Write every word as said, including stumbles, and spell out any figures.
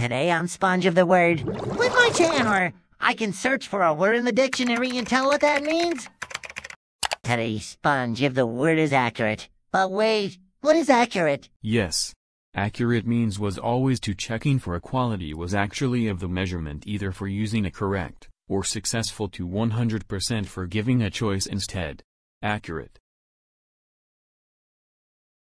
Today on Sponge of the Word, with my channel, I can search for a word in the dictionary and tell what that means. Today's Sponge of the Word is accurate. But wait, what is accurate? Yes. Accurate means was always to checking for equality was actually of the measurement either for using a correct, or successful to one hundred percent for giving a choice instead. Accurate.